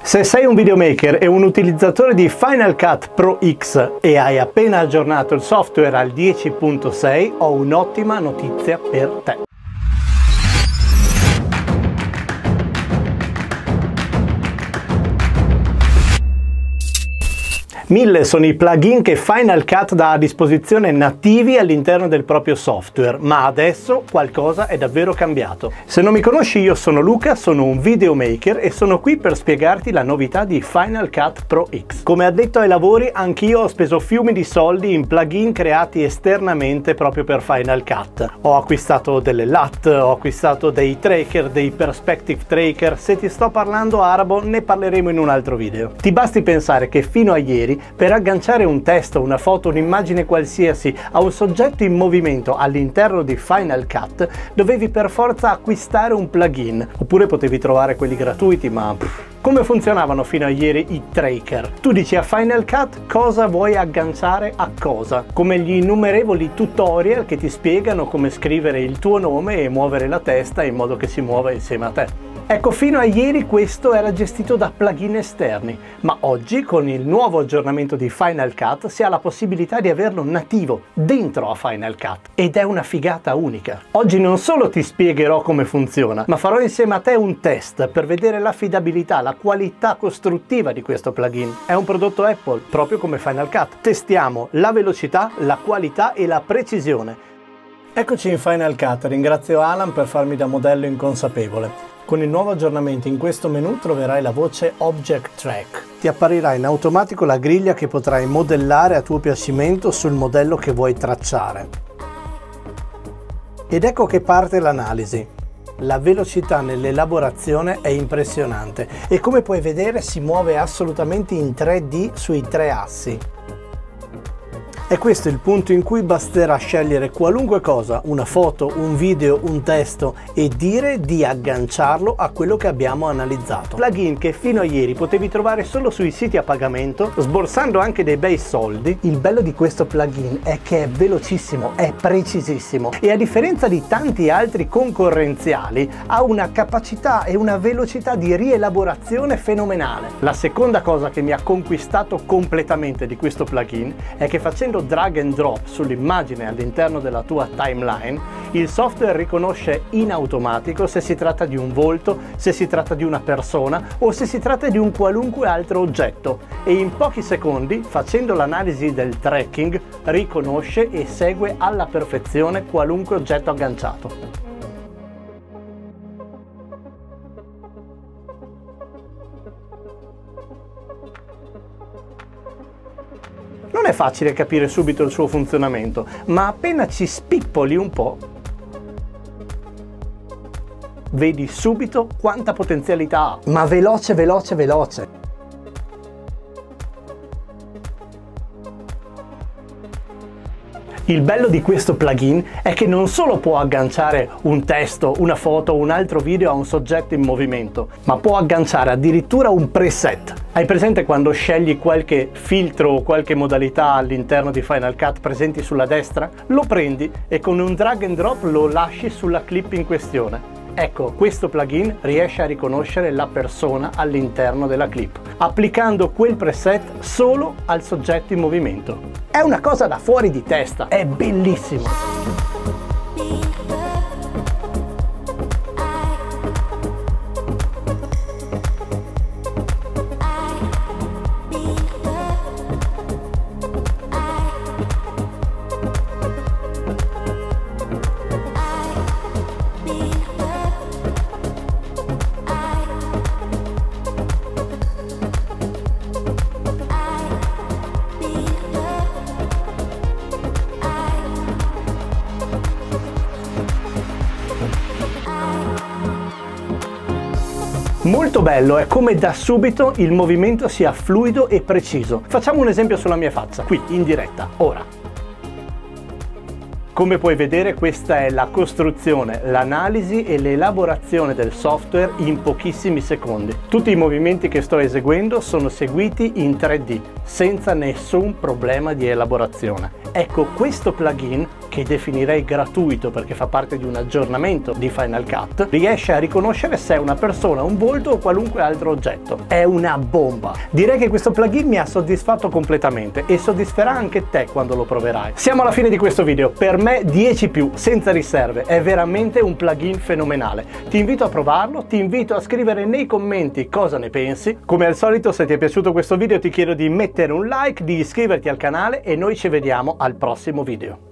Se sei un videomaker e un utilizzatore di Final Cut Pro X e hai appena aggiornato il software al 10.6, ho un'ottima notizia per te. 1000 sono i plugin che Final Cut dà a disposizione nativi all'interno del proprio software, ma adesso qualcosa è davvero cambiato. Se non mi conosci, io sono Luca, sono un videomaker e sono qui per spiegarti la novità di Final Cut Pro X. Come addetto ai lavori, anch'io ho speso fiumi di soldi in plugin creati esternamente proprio per Final Cut. Ho acquistato delle LUT, ho acquistato dei tracker, dei perspective tracker. Se ti sto parlando arabo, ne parleremo in un altro video. Ti basti pensare che fino a ieri, per agganciare un testo, una foto, un'immagine qualsiasi a un soggetto in movimento all'interno di Final Cut, dovevi per forza acquistare un plugin, oppure potevi trovare quelli gratuiti, ma come funzionavano fino a ieri i tracker? Tu dici a Final Cut cosa vuoi agganciare a cosa, come gli innumerevoli tutorial che ti spiegano come scrivere il tuo nome e muovere la testa in modo che si muova insieme a te. Ecco, fino a ieri questo era gestito da plugin esterni, ma oggi con il nuovo aggiornamento di Final Cut si ha la possibilità di averlo nativo dentro a Final Cut ed è una figata unica. Oggi non solo ti spiegherò come funziona, ma farò insieme a te un test per vedere l'affidabilità, la qualità costruttiva di questo plugin. È un prodotto Apple, proprio come Final Cut. Testiamo la velocità, la qualità e la precisione. Eccoci in Final Cut, ringrazio Alan per farmi da modello inconsapevole. Con il nuovo aggiornamento in questo menu troverai la voce Object Track. Ti apparirà in automatico la griglia che potrai modellare a tuo piacimento sul modello che vuoi tracciare. Ed ecco che parte l'analisi. La velocità nell'elaborazione è impressionante e come puoi vedere si muove assolutamente in 3D sui 3 assi. E questo è il punto in cui basterà scegliere qualunque cosa, una foto, un video, un testo e dire di agganciarlo a quello che abbiamo analizzato. Plugin che fino a ieri potevi trovare solo sui siti a pagamento, sborsando anche dei bei soldi. Il bello di questo plugin è che è velocissimo, è precisissimo e a differenza di tanti altri concorrenziali ha una capacità e una velocità di rielaborazione fenomenale. La seconda cosa che mi ha conquistato completamente di questo plugin è che facendo drag and drop sull'immagine all'interno della tua timeline, il software riconosce in automatico se si tratta di un volto, se si tratta di una persona o se si tratta di un qualunque altro oggetto e in pochi secondi, facendo l'analisi del tracking, riconosce e segue alla perfezione qualunque oggetto agganciato. Non è facile capire subito il suo funzionamento, ma appena ci spippoli un po', vedi subito quanta potenzialità ha. Ma veloce, veloce, veloce. Il bello di questo plugin è che non solo può agganciare un testo, una foto o un altro video a un soggetto in movimento, ma può agganciare addirittura un preset. Hai presente quando scegli qualche filtro o qualche modalità all'interno di Final Cut presenti sulla destra? Lo prendi e con un drag and drop lo lasci sulla clip in questione. Ecco, questo plugin riesce a riconoscere la persona all'interno della clip, applicando quel preset solo al soggetto in movimento. È una cosa da fuori di testa, è bellissimo! Molto bello è come da subito il movimento sia fluido e preciso. Facciamo un esempio sulla mia faccia, qui in diretta, ora. Come puoi vedere, questa è la costruzione, l'analisi e l'elaborazione del software in pochissimi secondi. Tutti i movimenti che sto eseguendo sono seguiti in 3D, senza nessun problema di elaborazione. Ecco, questo plugin, che definirei gratuito perché fa parte di un aggiornamento di Final Cut, riesce a riconoscere se è una persona, un volto o qualunque altro oggetto. È una bomba! Direi che questo plugin mi ha soddisfatto completamente e soddisferà anche te quando lo proverai. Siamo alla fine di questo video. Per me 10+, senza riserve. È veramente un plugin fenomenale. Ti invito a provarlo, ti invito a scrivere nei commenti cosa ne pensi. Come al solito, se ti è piaciuto questo video ti chiedo di mettere un like, di iscriverti al canale e noi ci vediamo al prossimo video.